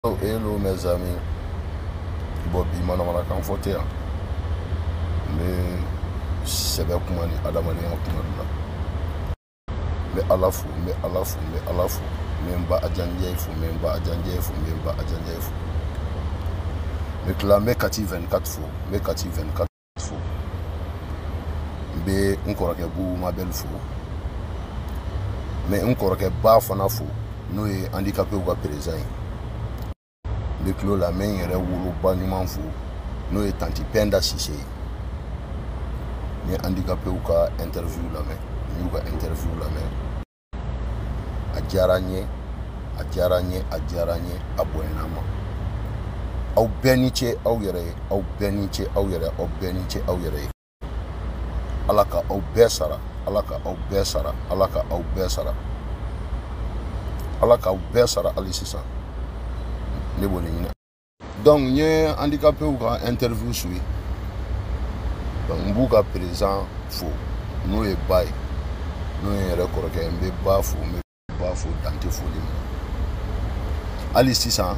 Hello mes amis, Bobby Manamana Kanfotea. Mais c'est bien comment ni Adamadien Kumadula. Mais à la fois, memba Adjandje fou, memba Adjandje fou. Mais que la Mekati 24 fou, Mekati 24 fou. Mais on croit que vous ma belle fou. Mais on croit que Bafana fou, nous est handicapé ou présent. Le clos la main est wolo banyuman fou no est tanti penda sise ni handicapé ou ka interview la main adjaranye aboenama au beniche au yere alaka au besara alisisa. Donc, il y a un handicapé ou un interview sur donc, nous sommes présents, nous sommes bail, nous sommes record, nous sommes bafou, dans tes folies. Alice, ça,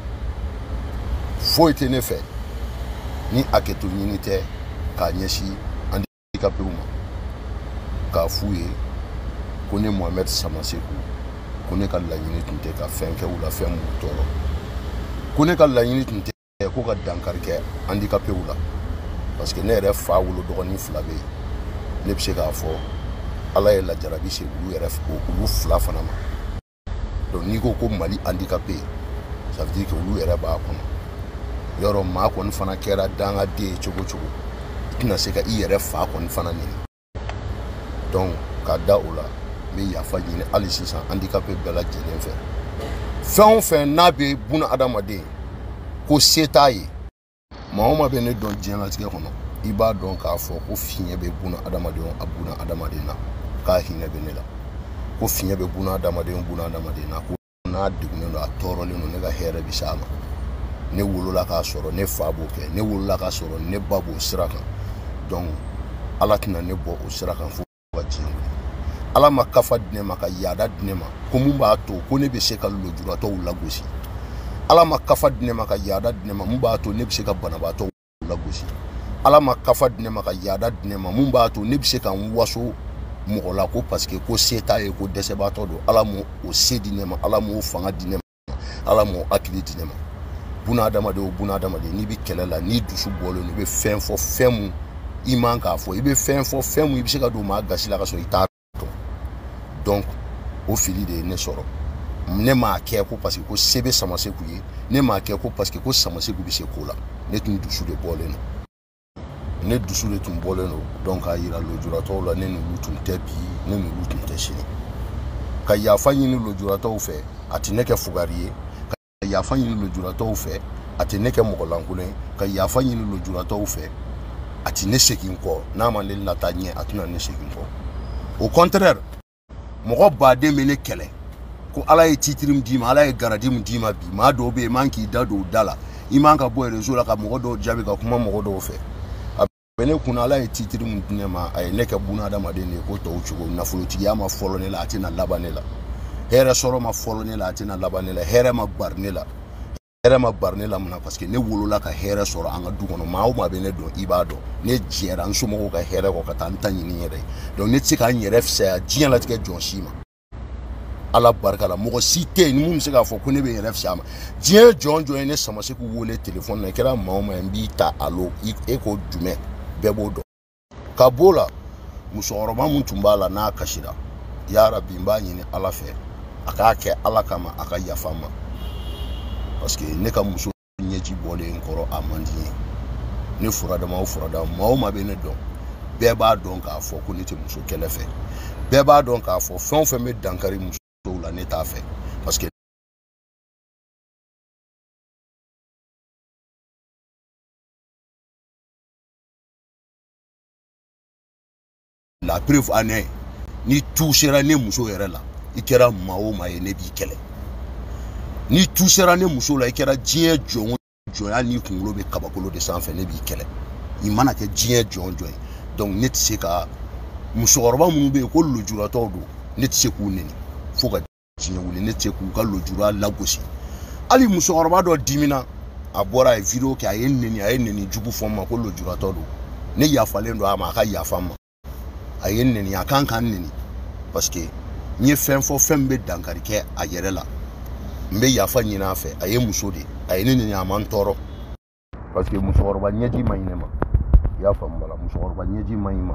faut être fait, ni à que tout l'unité, car n'y a handicapé ou moi, car fouillé, connaît Mohamed Samasekou, connaît qu'à la unité, qu'à faire ou la ferme ou toro. Kone ka laɲini tun tɛ ko ka dankari kɛ handicapé la parce que ne yɛrɛ fa wolo dɔgɔnin fila bɛ yen ne bɛ se k'a fɔ ala ye lajarabi se olu fila fana ma donc n'i ko Mali handicapé ça veut dire que olu yɛrɛ b'a kɔnɔ yɔrɔ maa kɔni fana kɛra dangaden ye cogo cogo i tɛna se ka i yɛrɛ fa kɔni fana ɲini donc ka da o la n bɛ yafa ɲini hali sisan handicapé bɛɛ lajɛlen fɛ. Fɛn o fɛn n'a bɛ buna adamaden ko se t'a ye maa o maa bɛ ne dɔn diɲɛlatigɛ kɔnɔ i b'a dɔn k'a fɔ ko fiɲɛ bɛ buna adamaden na k'a hinɛ bɛ ne la ko fiɲɛ bɛ buna adamaden na ko n'a degunnen don a tɔɔrɔlen don ne ka hɛrɛ bɛ s'a ma ne wolola k'a sɔrɔ ne fa b'o kɛ ne wolola k'a sɔrɔ ne ba b'o sira kan donc ala tɛna ne bɔ o sira kan fo ka diɲɛ wuli. Ala ma kafa di ne ma ka yaada di ne ma ko mun b'a to ko ne bɛ se ka lujuratɔw lagosi ala ma kafa di ne ma ka yaada di ne ma mun b'a to ne bɛ se ka banabaatɔw lagosi ala ma kafa di ne ma ka yaada di ne ma mun b'a to ne bɛ se ka n waso mɔgɔ la ko parce que ko se t'a ye ko dɛsɛbaatɔ don ala m'o se di ne ma ala m'o fanga di ne ma ala m'o hakili di ne ma buna adamaden n'i bɛ kɛlɛ la n'i dusu bɔlen don i bɛ fɛn fɔ fɛn mun i man k'a fɔ i bɛ fɛn fɔ fɛn mun i bɛ se ka don maa gasi la ka sɔrɔ i t'a. Donc, au fil de ne sort. Ne m'a kɛ ko parce que ko sebe Samasekou ye ne m'a kɛ ko parce que ko Samasekou bɛ se ko la ne tun dusu de bɔlen don donc a yira lujuratɔw la ne n'olu tun tɛ bi ne n'olu tun tɛ sini ka yafa ɲini lujuratɔw fɛ a tɛ ne kɛ fugari ye ka yafa ɲini lujuratɔw fɛ a tɛ ne kɛ mɔgɔlankolon ye ka yafa ɲini lujuratɔw fɛ a tɛ ne segin kɔ n'a ma ne lata ɲɛ a tɛna ne segin kɔ au contraire. Mɔgɔ baden bɛ ne kɛlɛ ko ala ye titiri min d'i ma ala ye garadi min d'i ma bi maa dɔw bɛ yen i man k'i da don o da la i man ka bɔ réseau la ka mɔgɔ dɔw jaabi ka kuma mɔgɔ dɔw fɛ a bɛ ne kunna ala ye titiri min di ne ma a ye ne kɛ buna adamaden de ye ko tɔw cogo nafolotigiya ma fɔlɔ ne la a tɛna laban ne la hɛrɛ sɔrɔ ma fɔlɔ ne la a tɛna laban ne la hɛrɛ ma bari ne la mun na parce que ne wolola ka hɛrɛ sɔrɔ an ka du kɔnɔ maa o maa bɛ ne dɔn i b'a dɔn ne jɛra n somɔgɔw ka hɛrɛ kɔ ka taa n ta ɲini n yɛrɛ ye donc ne tɛ se ka n yɛrɛ fisaya diɲɛlatigɛ jɔn si ma ala barika la mɔgɔ si tɛ yen ni mun bɛ se k'a fɔ ko ne bɛ n yɛrɛ fisaya ma diɲɛ jɔn ye ne Samasekou wele téléphone na i kɛra maa o maa n b'i ta alo e ko jumɛn bɛɛ b'o dɔn ka b'o la musokɔrɔba mun tun b'a la n'a kasira yarabi n b'a ɲini ala fɛ a k'a kɛ ala kama a ka yafa n ma. Parce que ne ka muso ɲɛji bɔlen kɔrɔ a man di n ye ne furada maa o maa bɛ ne dɔn bɛɛ b'a dɔn k'a fɔ ko ne tɛ muso kɛlɛ fɛ bɛɛ b'a dɔn k'a fɔ fɛn o fɛn bɛ dankari musow la ne t'a fɛ parce que la preuve en est ni touchera ne muso yɛrɛ la i kɛra maa o maa ye ne b'i kɛlɛ. Ni tout sera ne muso la i kɛra diɲɛ jɔnya ni kunkolo bɛ kabakolo de sanfɛ ne b'i kɛlɛ i mana kɛ diɲɛ jɔn ye donc ne tɛ se ka musokɔrɔba minnu bɛ yen ko lujuratɔw don ne tɛ se k'u neni fo ka diɲɛ wuli ne tɛ se k'u ka lujura lagosi ali musokɔrɔba dɔ dimina a bɔra ye video kɛ a ye neni jugu fɔ ma ko lojuratɔ do ne yafalen do a ma a ka yafa ma a ye neni a kan neni parce que n ye fɛn fɔ fɛn bɛ dankari kɛ a yɛrɛ la n bɛ yafa ɲini a fɛ a ye muso de a ye ne neni a man tɔɔrɔ parce que musokɔrɔba ɲɛji ma ɲi ne ma i y'a faamu bala musokɔrɔba ɲɛji ma ɲi ma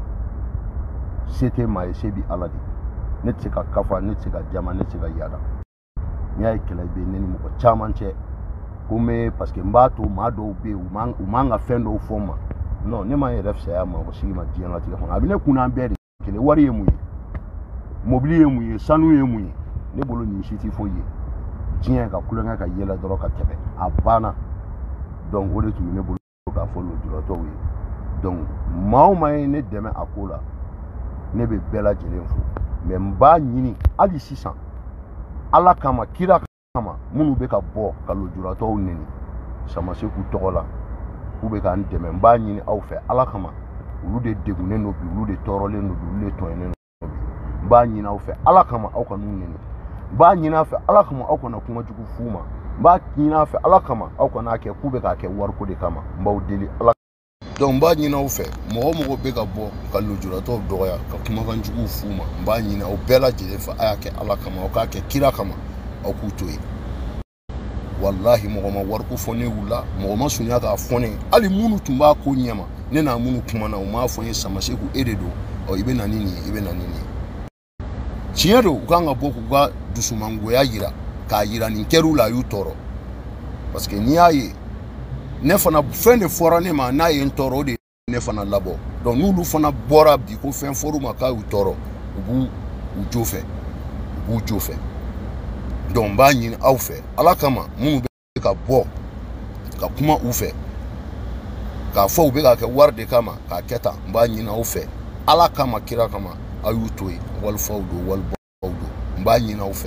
se tɛ maa ye se bi ala de ne tɛ se ka kafa ne tɛ se ka jama ne tɛ se ka yada n'i y'a ye kɛlɛ bɛ ne ni mɔgɔ caman cɛ ko n bɛ parce que n b'a to maa dɔw bɛ yen u man ka fɛn dɔw fɔ n ma non ne ma n yɛrɛ fisaya ma mɔgɔ sigi ma diɲɛlatigɛ kɔnɔ a bɛ ne kun n'an bɛɛ de kelen wari ye mun ye mobili ye mun ye sanu ye mun ye ne bolo nin si tɛ foyi ye diɲɛ ka kulonkɛ ka yɛlɛ dɔrɔn ka tɛmɛ a banna donc o de tun bɛ ne bolo k'a fɔ lujuratɔw ye donc maa o maa ye ne dɛmɛ a ko la ne bɛ bɛɛ lajɛlen fo mais n b'a ɲini hali sisan ala kama kira kama minnu bɛ ka bɔ ka lujuratɔw neni Samaseku tɔgɔ la k'u bɛ k'an dɛmɛ n b'a ɲini aw fɛ ala kama olu de degunnen do bi olu de tɔɔrɔlen do bi olu de tɔɲɔnnen do bi n b'a ɲini aw fɛ ala kama aw ka n'u neni n b'a ɲini aw fɛ ala kama aw kana kuma jugu f'u ma n b'a ɲini aw fɛ ala kama aw kana kɛ k'u bɛ k'a kɛ wariko de kama n b'aw deli ala donc n b'a ɲini aw fɛ mɔgɔ bɛ ka bɔ ka lujuratɔw dɔgɔya ka kumakan juguw f'u ma n b'a ɲini aw bɛɛ lajɛlen fɛ a y'a kɛ ala kama aw k'a kɛ kira kama aw k'u to yen wallahi mɔgɔ ma wariko fɔ ne wula mɔgɔ ma sunya k'a fɔ ne hali minnu tun b'a ko ɲɛma ne n'a minnu kumana u m'a fɔ n ye Samaseku e de do ɔ i bɛ na ni nin ye i bɛ na ni nin ye tiɲɛ do u kan ka bɔ k'u ka dusumangoya yira k'a yira nin kɛr'u la a y'u tɔɔrɔ parce que n'i y'a ye ne fana fɛn de fɔra ne ma n'a ye n tɔɔrɔ o de ye ne fana labɔ donc n'olu fana bɔra bi ko fɛn fɔr'u ma k'a y'u tɔɔrɔ u b'u jo fɛ u b'u jo fɛ donc n b'a ɲini aw fɛ ala kama minnu bɛ ka bɔ ka kuma u fɛ k'a fɔ u bɛ k'a kɛ wari de kama k'a kɛ tan n b'a ɲini aw fɛ ala kama kira kama aw y'u to yen walifaw do walibaw do n b'a ɲini aw fɛ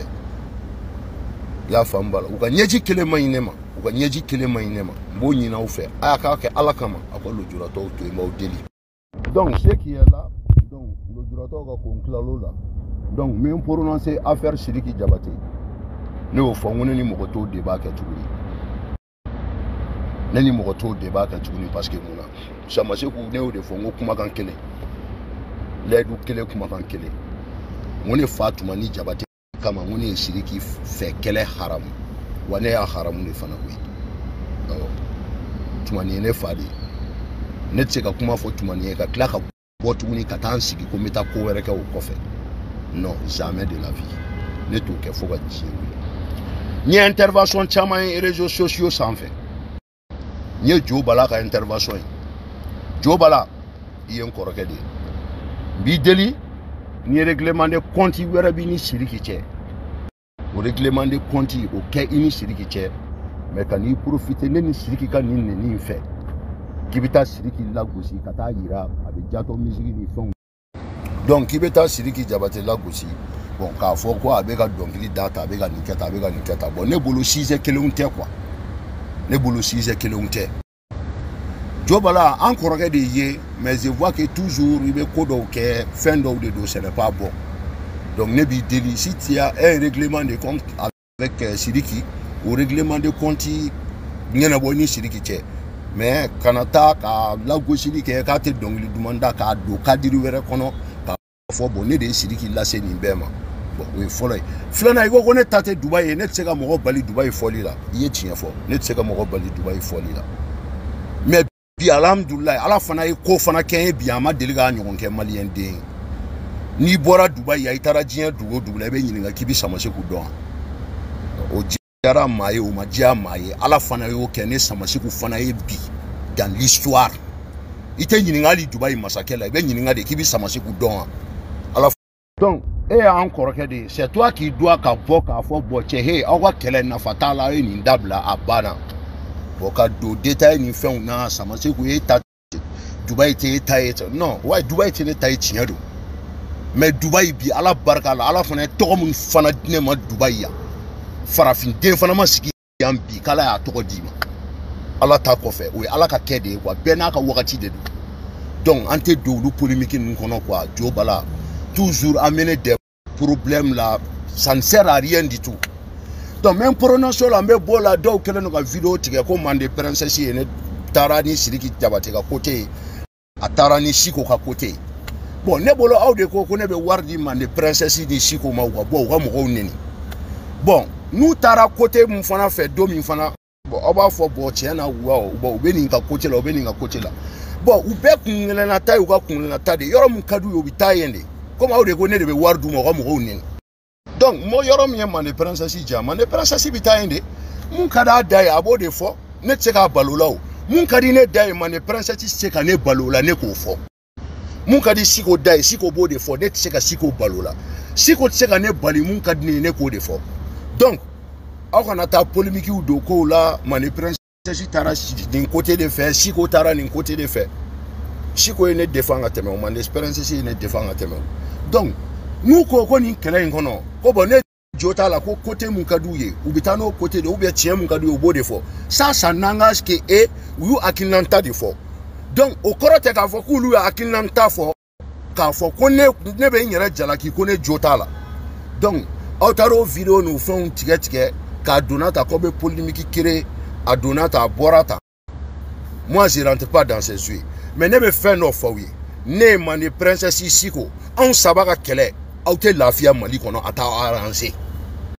i y'a faamu bala u ka ɲɛji kelen ma ɲi ne ma u ka ɲɛji kelen ma ɲi ne ma n b'o ɲini aw fɛ a y'a k'a kɛ ala kama aw ka lujuratɔw to yen n b'aw deli donc ce qui est là donc lujuratɔw ka ko n tilal'o la donc n bɛ n prononcer affaire Sidiki Jabate ne y'o fɔ n ko ne ni mɔgɔ tɔw de b'a kɛ tuguni ne ni mɔgɔ tɔw de b'a kɛ tuguni parce que mun na Samaseku ne y'o de fɔ n ko kumakan kelen layidu kelen kumakan kelen n ko ne fa tuma ni Jabate kama n ko ne ye Sidiki fɛ kɛlɛ haramu wa ne y'a haramu de fana koyi tuma nin ye ne fa de ye ne tɛ se ka kuma fɔ tuma nin ye ka tila ka bɔ tuguni ka taa n sigi ko n bɛ taa ko wɛrɛ kɛ o kɔfɛ non jamais de la vie ne t'o kɛ fo ka diɲɛ wuli n ye intervention caman ye réseaux sociaux sanfɛ n ye Jo Bala ka intervention ye Jo Bala i ye n kɔrɔkɛ de ye n b'i deli ni règlement de compte wɛrɛ b'i ni Sidiki cɛ o règlement de compte o kɛ i ni Sidiki cɛ mais ka n'i profiter ne ni Sidiki ka nin neni in fɛ k'i bɛ taa Sidiki lagosi ka taa yira a bɛ jatɔ misiri ni fɛnw donc k'i bɛ taa Sidiki Jabate lagosi bon k'a fɔ ko a bɛ ka dɔnkili da ta a bɛ ka nin kɛ tan a bɛ ka nin kɛ tan bon ne bolo sujet kelenw tɛ quoi ne bolo sujet kelenw tɛ Jo Bala an kɔrɔkɛ de ye mais je vois que toujours i bɛ ko dɔw kɛ fɛn dɔw de don ce n'est pas bon donc ne b'i deli si tu as un règlement de compte avec Sidiki o règlement de compte ɲɛnabɔ ni Sidiki cɛ mais kana taa ka lagosili kɛ k'a tɛ dɔnkili duman da k'a don kadiri wɛrɛ kɔnɔ k'a fɔ bon ne de ye Sidiki lase nin bɛɛ ma bon o ye fɔlɔ ye filanan i ko ne ta tɛ Dubaï ye ne tɛ se ka mɔgɔ bali Dubaï fɔli la i ye tiɲɛ fɔ ne tɛ se ka mɔgɔ bali Dubaï fɔli la mais bi alhamdulilayi ala fana ye ko fana kɛ ye bi a ma deli k'a ɲɔgɔn kɛ maliyɛn den ye n'i bɔra Dubaï i taara diɲɛ dugu o dugu la i bɛ ɲininka k'i bɛ Samaseku dɔn o diyara maa ye o ma diya maa ye ala fana y'o kɛ ne Samaseku fana ye bi dans l'histoire i tɛ ɲininka hali Dubaï masakɛ la i bɛ ɲininka de k'i bɛ Samaseku dɔn wa ala donc e y'an kɔrɔkɛ de ye c'est toi qui dois ka bɔ k'a fɔ bon cɛ he aw ka kɛlɛ nafa t'a la aw ye nin dabila a banna bon ka don détail ni fɛnw na Samaseku e ta Dubaï tɛ e ta ye non wa Dubaï tɛ ne ta ye tiɲɛ don mais Dubaï bi ala barika la ala fana ye tɔgɔ min fana di ne ma Dubaï yan farafin fana ma sigi yan bi k'ala y'a tɔgɔ d'i ma ala ta kɔfɛ o ye ala ka kɛ de ye quoi bɛɛ n'a ka wagati de don donc an tɛ don olu polémique ninnu kɔnɔ quoi Jo Bala toujours amener des problèmes là ça ne sert à rien du tout Donc même prononciation la me bola do kelen no ka vidéo tigɛ ko mande princesse ye ne taara ni Sidiki Jabate ka côté a taara ni Siko ka côté. Bon ne bolo aw de ko ne be wari di mande princesse ni Siko ma ko bon ka mɔgɔw neni. Bon nous taara côté mun fana fɛ do min fana bon aw b'a fɔ bon tiɲɛ na waaw bon u bɛ nin ka côté la u bɛ nin ka côté la. Bon u bɛɛ kungelena ta u ka kungelena ta de yɔrɔ mun ka d'u ye u bɛ taa yen de. Comme aw de ko ne de bɛ wari d'u ma u ka mɔgɔw neni. Donc mo yɔrɔ min ye mande princesse ja mande princesse bi taa yen de. Mun ka d'a da ye a b'o de fɔ ne tɛ se k'a balo la o. Mun ka di ne da ye mande princesse tɛ se ka ne balo la ne k'o fɔ. Mun ka di Siko da ye Siko b'o de fɔ ne tɛ se ka Siko balo la. Siko tɛ se ka ne bali mun ka di ne ye ne k'o de fɔ. Donc aw kana taa polémique don kow la mande princesse taara nin côté de fɛ Siko taara nin côté de fɛ. Siko ye ne défend ka tɛmɛ o mande princesse ye ne défend ka tɛmɛ o. Donc n'u ko nin kɛlɛ in kɔnɔ ko bon ne jo t'a la ko côté mun ka d'u ye u bɛ taa n'o côté de ou bien tiɲɛ mun ka d'u ye u b'o de fɔ. Ça n'engage que eux u y'u hakilinata de fɔ. Donc o kɔrɔ tɛ k'a fɔ k'olu ye hakilinata fɔ k'a fɔ ko ne bɛ n yɛrɛ jalaki ko ne jo t'a la. Donc aw taara o vidéo n'u fɛnw tigɛ k'a donna ta k'aw bɛ polémique créer a donna ta a bɔra ta. Moi je rentre pas dans ces sujets mais ne bɛ fɛn dɔ fɔ aw ye ne ye mande princesse Siko anw saba ka kɛlɛ aw tɛ lafiya Mali kɔnɔ a t'aw arranger.